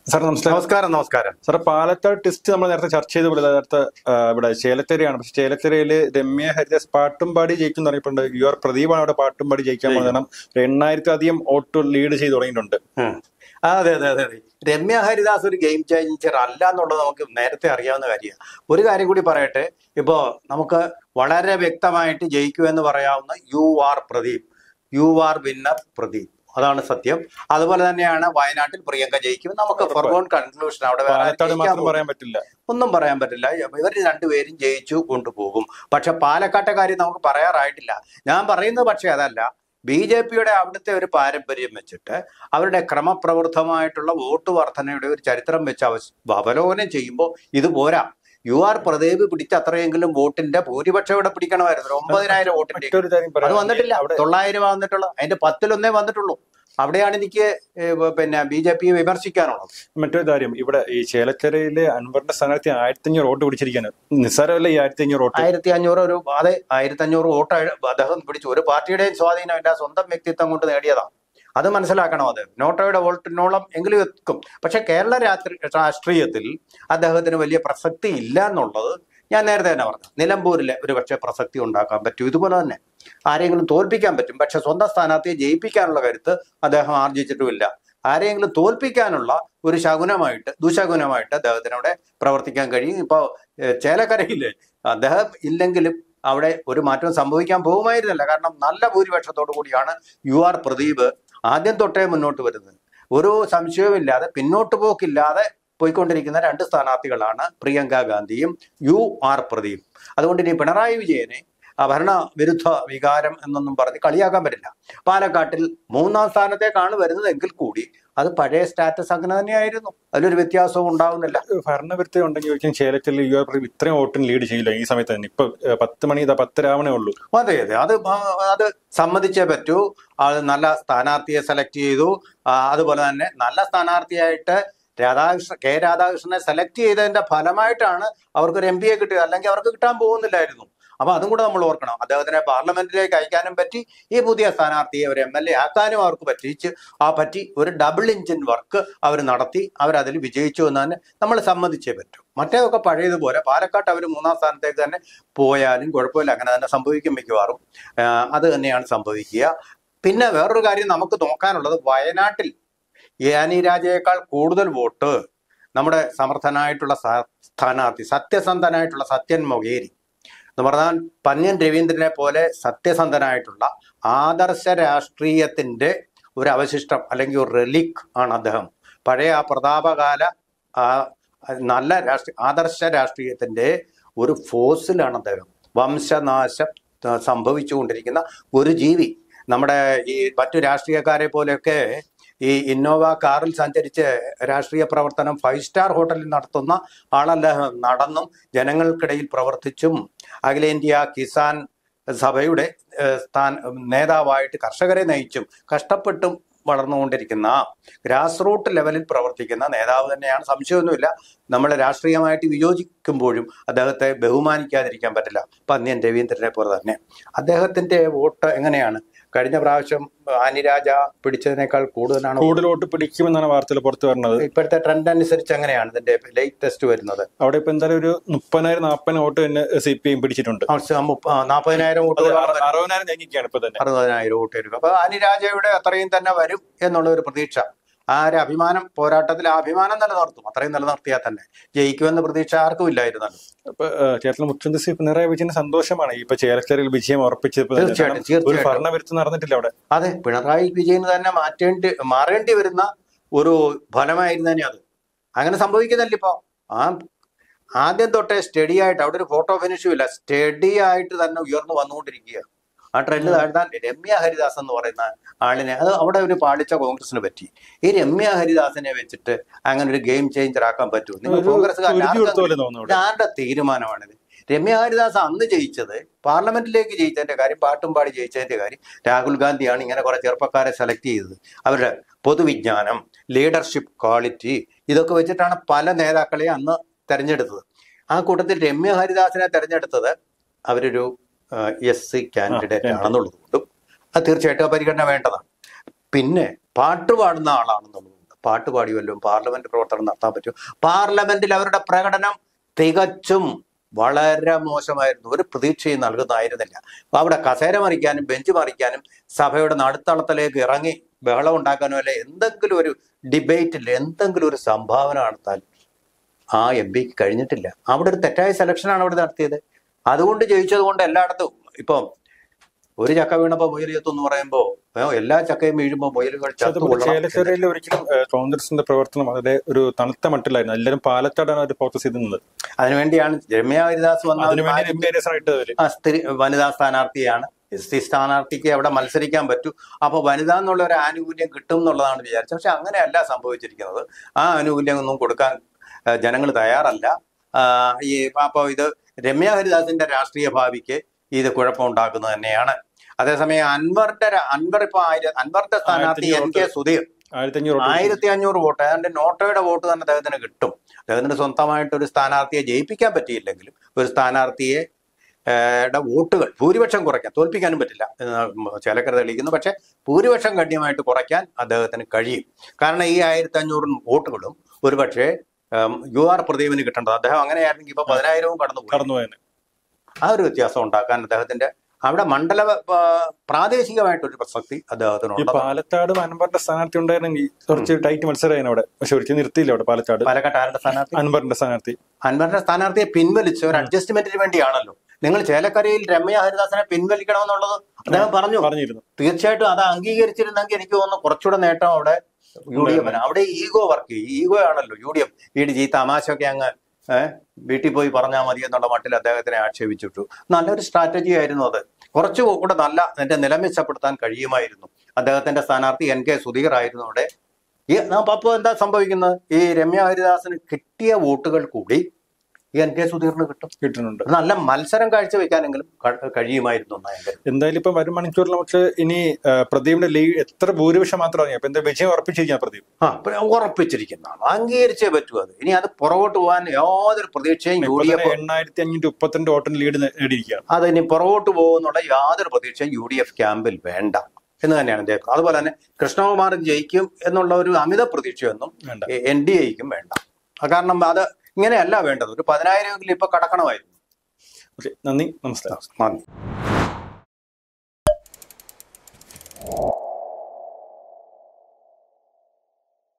Sir നമസ്കാരം. നമസ്കാരം. Sir, Palakkad test നമ്മൾ നേരത്തെ ചർച്ച ചെയ്ത പോലെ നേരത്തെ ഇവിടെ ചേലക്കരയാണ്. പക്ഷെ ചേലക്കരയില് രമ്യ ഹരിദാസ് പാട്ടും പാടി ജയിക്കും പറഞ്ഞിട്ടുണ്ട്. യു ആർ പ്രദീപാണ് അവിടെ പാട്ടും പാടി ജയിക്കാൻ പോകുന്നത്. കാരണം 8000-അധികം വോട്ട് ലീഡ് ചെയ്ത് തുടങ്ങിയിട്ടുണ്ട്. അതെ. രമ്യ ഹരിദാസ് ഒരു ഗെയിം ചേഞ്ചർ അല്ല എന്നുള്ളത് നമുക്ക് നേരത്തെ അറിയാവുന്ന കാര്യമാണ്. ഒരു കാര്യം കൂടി പറയട്ടെ, ഇപ്പോ നമുക്ക് വളരെ വ്യക്തമായിട്ട് ജയിക്കുമെന്ന് പറയാവുന്ന U R Pradeep, you are winner Pradeep, അതാണ് സത്യം. അതുപോലെ തന്നെയാണ് വയനാട്ടിൽ പ്രിയങ്ക ജയിക്കും. നമുക്ക് ഫോർഗോൺ കൺക്ലൂഷൻ അവിടെ പറയാൻ പറ്റില്ല, ഒന്നും പറയാൻ പറ്റില്ല. ഇവർ രണ്ടുപേരും ജയിച്ചു കൊണ്ടുപോകും. പക്ഷെ പാലക്കാട്ടെ കാര്യം നമുക്ക് പറയാറായിട്ടില്ല. ഞാൻ പറയുന്നത് പക്ഷെ അതല്ല, BJP-യുടെ അവിടുത്തെ ഒരു പാരമ്പര്യം വെച്ചിട്ട് അവരുടെ ക്രമപ്രവൃത്തമായിട്ടുള്ള വോട്ട് വർധനയുടെ ഒരു ചരിത്രം വെച്ച് അവലോകനം ചെയ്യുമ്പോൾ ഇത് പോരാ. യു ആർ പ്രദീപ് പിടിച്ച അത്രയെങ്കിലും വോട്ടിന്റെ ഭൂരിപക്ഷം ഇവിടെ പിടിക്കണമായിരുന്നു. 9000 വോട്ടിന്റെ അത് വന്നിട്ടില്ല. 900 വന്നിട്ടുള്ളൂ. അതിന്റെ 10-1 വന്നിട്ടുള്ളൂ. അവിടെയാണ് എനിക്ക് BJP വിമർശിക്കാനുള്ളത്. മറ്റൊരു കാര്യം, ഇവിടെ ഈ ചേലക്കരയിലെ അൻവറിന്റെ സ്ഥാനാർത്ഥി 1500 വോട്ട് പിടിച്ചിരിക്കുകയാണ്. നിസ്സാരമല്ല ഈ 1500 വോട്ട്. 1500 അതെ, 1500 വോട്ട് അദ്ദേഹം പിടിച്ചു. ഒരു പാർട്ടിയുടെയും സ്വാധീനമില്ല, സ്വന്തം വ്യക്തിത്വം കൊണ്ട് നേടിയതാണ്. അത് മനസ്സിലാക്കണം. അത് നോട്ടോയുടെ വോട്ടിനോളം എങ്കിലും എത്തും. പക്ഷെ കേരള രാഷ്ട്രീയത്തിൽ അദ്ദേഹത്തിന് വലിയ പ്രസക്തി ഇല്ല എന്നുള്ളത് ഞാൻ നേരത്തെ തന്നെ പറഞ്ഞു. നിലമ്പൂരിലെ ഒരു പക്ഷേ പ്രസക്തി ഉണ്ടാക്കാൻ പറ്റും. ഇതുപോലെ തന്നെ ആരെങ്കിലും തോൽപ്പിക്കാൻ പറ്റും. പക്ഷെ സ്വന്തം സ്ഥാനാർത്ഥിയെ ജയിപ്പിക്കാനുള്ള കരുത്ത് അദ്ദേഹം ആർജിച്ചിട്ടുമില്ല. ആരെങ്കിലും തോൽപ്പിക്കാനുള്ള ഒരു ദുശകുനമായിട്ട് അദ്ദേഹത്തിനവിടെ പ്രവർത്തിക്കാൻ കഴിയും. ഇപ്പൊ ചേലക്കരയില് അദ്ദേഹം ഇല്ലെങ്കിലും അവിടെ ഒരു മാറ്റം സംഭവിക്കാൻ പോകുമായിരുന്നില്ല. കാരണം നല്ല ഭൂരിപക്ഷത്തോടു കൂടിയാണ് യു ആർ പ്രദീപ് ആദ്യം തൊട്ടേ മുന്നോട്ട് വരുന്നത്. ഒരു സംശയവുമില്ലാതെ പിന്നോട്ട് പോക്കില്ലാതെ പോയിക്കൊണ്ടിരിക്കുന്ന 2 സ്ഥാനാർത്ഥികളാണ് പ്രിയങ്ക ഗാന്ധിയും യു ആർ പ്രദീപ്. അതുകൊണ്ട് ഇനി പിണറായി വിജയനെ ഭരണവിരുദ്ധ വികാരം എന്നൊന്നും പറഞ്ഞ് കളിയാക്കാൻ പറ്റില്ല. പാലക്കാട്ടിൽ 3-ാം സ്ഥാനത്തേക്കാണ് വരുന്നതെങ്കിൽ കൂടി അത് പഴയ സ്റ്റാറ്റസ് അങ്ങനെ തന്നെയായിരുന്നു. അതിലൊരു വ്യത്യാസവും ഉണ്ടാവുന്നില്ല. ഭരണവിരുദ്ധം ഉണ്ടെങ്കിൽ ഒരിക്കലും ചേലക്കരയിൽ യു ആർ പ്രദീപ് ഇത്രയും വോട്ടിന് ലീഡ് ചെയ്യില്ല ഈ സമയത്ത് തന്നെ. ഇപ്പൊ 10 മണി 10 ആവണേ ഉള്ളൂ. അതെ, അത് സമ്മതിച്ചേ പറ്റൂ. അത് നല്ല സ്ഥാനാർത്ഥിയെ സെലക്ട് ചെയ്തു. അതുപോലെ തന്നെ നല്ല സ്ഥാനാർത്ഥിയായിട്ട് കെ രാധാകൃഷ്ണനെ സെലക്ട് ചെയ്തതിന്റെ ഫലമായിട്ടാണ് അവർക്കൊരു MP കിട്ടിയത്. അല്ലെങ്കിൽ അവർക്ക് കിട്ടാൻ പോകുന്നില്ലായിരുന്നു. അപ്പൊ അതും കൂടെ നമ്മൾ ഓർക്കണം. അദ്ദേഹത്തിനെ പാർലമെന്റിലേക്ക് അയക്കാനും പറ്റി, ഈ പുതിയ സ്ഥാനാർത്ഥിയെ ഒരു MLA ആക്കാനും അവർക്ക് പറ്റി. ഒരു ഡബിൾ എഞ്ചിൻ വർക്ക് അവർ നടത്തി. അവരതിൽ വിജയിച്ചു എന്ന് തന്നെ നമ്മൾ സമ്മതിച്ചേ പറ്റൂ. മറ്റേതൊക്കെ പഴയതുപോലെ പാലക്കാട്ട് അവർ 3-ാം സ്ഥാനത്തേക്ക് തന്നെ പോയാലും കുഴപ്പമില്ല. അങ്ങനെ തന്നെ സംഭവിക്കും മിക്കവാറും. അത് തന്നെയാണ് സംഭവിക്കുക. പിന്നെ വേറൊരു കാര്യം നമുക്ക് നോക്കാനുള്ളത്, വയനാട്ടിൽ ആനി രാജയേക്കാൾ കൂടുതൽ വോട്ട് നമ്മുടെ സമർത്ഥനായിട്ടുള്ള സ്ഥാനാർത്ഥി, സത്യസന്ധനായിട്ടുള്ള സത്യൻ മൊകേരി എന്ന് പറഞ്ഞാൽ പന്ന്യൻ രവീന്ദ്രനെ പോലെ സത്യസന്ധനായിട്ടുള്ള ആദർശ രാഷ്ട്രീയത്തിന്റെ ഒരു അവശിഷ്ടം അല്ലെങ്കിൽ ഒരു റെലിക് ആണ് അദ്ദേഹം. പഴയ ആ പ്രതാപകാല നല്ല ആദർശ രാഷ്ട്രീയത്തിന്റെ ഒരു ഫോസിലാണ് അദ്ദേഹം. വംശനാശം സംഭവിച്ചുകൊണ്ടിരിക്കുന്ന ഒരു ജീവി. നമ്മുടെ ഈ മറ്റു രാഷ്ട്രീയക്കാരെ പോലെയൊക്കെ ഈ ഇന്നോവ കാറിൽ സഞ്ചരിച്ച് രാഷ്ട്രീയ പ്രവർത്തനം 5 സ്റ്റാർ ഹോട്ടലിൽ നടത്തുന്ന ആളല്ല. നടന്നും ജനങ്ങൾക്കിടയിൽ പ്രവർത്തിച്ചും അഖിലേന്ത്യാ കിസാൻ സഭയുടെ നേതാവായിട്ട് കർഷകരെ നയിച്ചും കഷ്ടപ്പെട്ടും വളർന്നുകൊണ്ടിരിക്കുന്ന ഗ്രാസ് റൂട്ട് ലെവലിൽ പ്രവർത്തിക്കുന്ന നേതാവ് തന്നെയാണ്. സംശയമൊന്നുമില്ല. നമ്മൾ രാഷ്ട്രീയമായിട്ട് വിയോജിക്കുമ്പോഴും അദ്ദേഹത്തെ ബഹുമാനിക്കാതിരിക്കാൻ പറ്റില്ല. പന്ന്യൻ രവീന്ദ്രനെ പോലെ തന്നെ അദ്ദേഹത്തിന്റെ വോട്ട് എങ്ങനെയാണ്? കഴിഞ്ഞ പ്രാവശ്യം ആനിരാജ പിടിച്ചതിനേക്കാൾ കൂടുതൽ വോട്ട് പിടിക്കുമെന്നാണ് വാർത്തകൾ പുറത്തു വരുന്നത്. ഇപ്പോഴത്തെ ട്രെൻഡ് അനുസരിച്ച് അങ്ങനെയാണ് ഇതിന്റെ ലേറ്റസ്റ്റ് വരുന്നത്. അവിടെ ഇപ്പൊ എന്തായാലും ഒരു 30,000-40,000 വോട്ട് തന്നെ CPM പിടിച്ചിട്ടുണ്ട്. 40,000 വോട്ട് 60,000 കഴിഞ്ഞിരിക്കുകയാണ് ഇപ്പൊ തന്നെ. 60,000 വോട്ട് വരും. അപ്പൊ ആനിരാജയുടെ അത്രയും തന്നെ വരും എന്നുള്ള ഒരു പ്രതീക്ഷ. ആ ഒരു അഭിമാനം, പോരാട്ടത്തിൽ അഭിമാനം നിലനിർത്തും. അത്രയും നിലനിർത്തിയാൽ തന്നെ ജയിക്കുമെന്ന പ്രതീക്ഷ ആർക്കും ഇല്ലായിരുന്നല്ലോ. ഇപ്പൊ കേരള മുഖ്യമന്ത്രി പിണറായി വിജയന് സന്തോഷമാണ് ഇപ്പൊ ചേലക്കരയിൽ വിജയം ഉറപ്പിച്ചത്. തീർച്ചയായിട്ടും ഭരണവിരുദ്ധം നടന്നിട്ടില്ല അവിടെ. അതെ, പിണറായി വിജയന് തന്നെ മാറേണ്ടി വരുന്ന ഒരു ഫലമായിരുന്നേ അത്. അങ്ങനെ സംഭവിക്കുന്നില്ല. ഇപ്പൊ ആദ്യം തൊട്ടേ സ്റ്റഡി ആയിട്ട്, അവിടെ ഒരു ഫോട്ടോ ഫിനിഷും ഇല്ല, സ്റ്റഡി ആയിട്ട് തന്നെ ഉയർന്നു വന്നുകൊണ്ടിരിക്കുക. ആ ട്രെൻഡ് താഴ്ത്താൻ രമ്യ ഹരിദാസ് എന്ന് പറയുന്ന ആളിനെ, അത് അവിടെ ഒരു പാളിച്ച കോൺഗ്രസിന് പറ്റി. ഈ രമ്യ ഹരിദാസിനെ വെച്ചിട്ട് അങ്ങനെ ഒരു ഗെയിം ചേഞ്ചർ ആക്കാൻ പറ്റുമോ? നിങ്ങൾ കോൺഗ്രസ്സുകാരുടെ ആരുടെ തീരുമാനമാണിത്? രമ്യ ഹരിദാസ് അന്ന് ജയിച്ചത്, പാർലമെന്റിലേക്ക് ജയിച്ചതിന്റെ കാര്യം, പാട്ടും പാടി ജയിച്ചതിന്റെ കാര്യം രാഹുൽ ഗാന്ധിയാണ് ഇങ്ങനെ കുറെ ചെറുപ്പക്കാരെ സെലക്ട് ചെയ്തത്. അവരുടെ പൊതുവിജ്ഞാനം, ലീഡർഷിപ്പ് ക്വാളിറ്റി, ഇതൊക്കെ വെച്ചിട്ടാണ് പല നേതാക്കളെയും അന്ന് തെരഞ്ഞെടുത്തത്. ആ കൂട്ടത്തിൽ രമ്യ ഹരിദാസിനെ തെരഞ്ഞെടുത്തത് അവരൊരു SC കാൻഡിഡേറ്റ് ആണെന്നുള്ളത് കൊണ്ടും അത് തീർച്ചയായിട്ടും പരിഗണന വേണ്ടതാണ്. പിന്നെ പാട്ട് പാടുന്ന ആളാണെന്നുള്ളതുകൊണ്ട് പാട്ടുപാടി വല്ലതും പാർലമെന്റ് പ്രവർത്തനം നടത്താൻ പറ്റും? പാർലമെന്റിൽ അവരുടെ പ്രകടനം തികച്ചും വളരെ മോശമായിരുന്നു. ഒരു പ്രതീക്ഷയും നൽകുന്നതായിരുന്നില്ല. അപ്പൊ അവിടെ കസേര മറിക്കാനും ബെഞ്ച് മറിക്കാനും സഭയുടെ നടുത്തളത്തിലേക്ക് ഇറങ്ങി ബഹളം ഉണ്ടാക്കാനോ അല്ലെ എന്തെങ്കിലും ഒരു ഡിബേറ്റിൽ എന്തെങ്കിലും ഒരു സംഭാവന നടത്താൻ ആ MP കഴിഞ്ഞിട്ടില്ല. അവിടെ ഒരു തെറ്റായ സെലക്ഷനാണ് അവിടെ നടത്തിയത്. അതുകൊണ്ട് ജയിച്ചത് കൊണ്ട് എല്ലായിടത്തും ഇപ്പം ഒരു ചക്ക വീണപ്പോ മുയൽ ചത്തു എന്ന് പറയുമ്പോ എല്ലാ ചക്കയും വീഴുമ്പോ മുയലുകൾ ചേലക്കരയിൽ ഒരിക്കലും കോൺഗ്രസിന്റെ പ്രവർത്തനം വളരെ ഒരു തണുത്ത മട്ടിലായിരുന്നു. എല്ലാവരും പാലക്കാടാണ് അവർ ഫോക്കസ് ചെയ്തിരുന്നത്. അതിനുവേണ്ടിയാണ് രമ്യ ഹരിദാസ് സ്ത്രീ വനിതാ സ്ഥാനാർത്ഥിയാണ്. SC സ്ഥാനാർത്ഥിക്ക് അവിടെ മത്സരിക്കാൻ പറ്റൂ, അപ്പൊ വനിത എന്നുള്ള ഒരു ആനുകൂല്യം കിട്ടും എന്നുള്ളതാണ് വിചാരിച്ചത്. പക്ഷെ അങ്ങനെയല്ല സംഭവിച്ചിരിക്കുന്നത്. ആ ആനുകൂല്യം ഒന്നും കൊടുക്കാൻ ജനങ്ങൾ തയ്യാറല്ല. അപ്പോൾ ഇത് രമ്യ ഹരിദാസിന്റെ രാഷ്ട്രീയ ഭാവിക്ക് ഇത് കുഴപ്പമുണ്ടാക്കുന്നത് തന്നെയാണ്. അതേസമയം അൻവറിന്റെ സ്ഥാനാർത്ഥി NK സുധീർ 1500 വോട്ട്, ഏതാണ്ട് നോട്ടയുടെ വോട്ട് തന്നെ അദ്ദേഹത്തിന് കിട്ടും. അദ്ദേഹത്തിന് സ്വന്തമായിട്ട് ഒരു സ്ഥാനാർത്ഥിയെ ജയിപ്പിക്കാൻ പറ്റിയില്ലെങ്കിലും ഒരു സ്ഥാനാർത്ഥിയെ വോട്ടുകൾ ഭൂരിപക്ഷം കുറയ്ക്കാൻ, തോൽപ്പിക്കാനും പറ്റില്ല ചേലക്കര തെളിയിക്കുന്നു, പക്ഷെ ഭൂരിപക്ഷം ഗണ്യമായിട്ട് കുറയ്ക്കാൻ അദ്ദേഹത്തിന് കഴിയും. കാരണം ഈ 1500 വോട്ടുകളും ഒരുപക്ഷെ UR പ്രദീപിന് കിട്ടേണ്ടത്. അദ്ദേഹം അങ്ങനെയായിരുന്നെങ്കിൽ ഇപ്പൊ 10,000 കടന്നുപോയി. ആ ഒരു വ്യത്യാസം ഉണ്ടാക്കാൻ അദ്ദേഹത്തിന്റെ അവിടെ മണ്ഡല പ്രാദേശികമായിട്ടൊരു പ്രസക്തി അദ്ദേഹത്തിനുണ്ട്. പാലക്കാട് അൻവറിന്റെ സ്ഥാനാർത്ഥി ഉണ്ടായിരുന്നെങ്കിൽ കുറച്ച് ടൈറ്റ് മത്സരമായിരുന്നു അവിടെ. പക്ഷെ ഒരിക്കലും നിർത്തിയില്ല അവിടെ പാലക്കാട്. ആരുടെ സ്ഥാനാർത്ഥി? അൻവറിന്റെ സ്ഥാനാർത്ഥിയെ പിൻവലിച്ച് ഒരു അഡ്ജസ്റ്റ്മെന്റിന് വേണ്ടിയാണല്ലോ. നിങ്ങൾ ചേലക്കരയിൽ രമ്യ ഹരിദാസിനെ പിൻവലിക്കണമെന്നുള്ളത് അദ്ദേഹം പറഞ്ഞിരുന്നു. തീർച്ചയായിട്ടും അത് അംഗീകരിച്ചിരുന്നെങ്കിൽ എനിക്ക് തോന്നുന്നു കുറച്ചുകൂടെ നേട്ടം അവിടെ UDF. അവിടെ ഈഗോ വർക്ക് ചെയ്യും. ഈഗോ ആണല്ലോ UDF. ഈ തമാശയൊക്കെ അങ്ങ് വീട്ടിൽ പോയി പറഞ്ഞാൽ മതി എന്നുള്ള മട്ടിൽ അദ്ദേഹത്തിനെ ആക്ഷേപിച്ചിട്ടു. നല്ലൊരു സ്ട്രാറ്റജി ആയിരുന്നു അത്. കുറച്ചുകൂടെ നല്ല എന്റെ നിലം മെച്ചപ്പെടുത്താൻ കഴിയുമായിരുന്നു. അദ്ദേഹത്തിന്റെ സ്ഥാനാർത്ഥി NK സുധീർ ആയിരുന്നു അവിടെ. അപ്പോൾ എന്താ സംഭവിക്കുന്നത്? ഈ രമ്യ ഹരിദാസിന് കിട്ടിയ വോട്ടുകൾ കൂടി NK സുധീറിന് കിട്ടുന്നുണ്ട്. നല്ല മത്സരം കാഴ്ചവെക്കാനെങ്കിലും കഴിയുമായിരുന്നു. എന്തായാലും ഇപ്പൊ വരും മണിക്കൂറിൽ നമുക്ക് ഇനി പ്രദീപിന്റെ ലീഡ് എത്ര ഭൂരിപക്ഷം മാത്രമാണ് എന്താ വിജയം ഉറപ്പിച്ചിരിക്കുന്ന പ്രദീപ് ഉറപ്പിച്ചിരിക്കുന്നതാണ്. അംഗീകരിച്ചേ പറ്റൂ. അത് ഇനി അത് പുറകോട്ട് പോകാൻ യാതൊരു പ്രതീക്ഷയും 8532 വോട്ടിന് ലീഡ് നേടിയിരിക്കുകയാണ്. അത് ഇനി പുറകോട്ട് പോകുന്നുള്ള യാതൊരു പ്രതീക്ഷയും UDF ക്യാമ്പിൽ വേണ്ട എന്ന് തന്നെയാണ് അദ്ദേഹം. അതുപോലെ തന്നെ കൃഷ്ണകുമാർ ജയിക്കും എന്നുള്ള ഒരു അമിത പ്രതീക്ഷയൊന്നും NDAയ്ക്കും വേണ്ട. കാരണം അത് ഇങ്ങനെയല്ല വേണ്ടത്. ഒരു 10,000 ഇപ്പൊ കടക്കണമായിരുന്നു. നന്ദി, നമസ്കാരം. നന്ദി.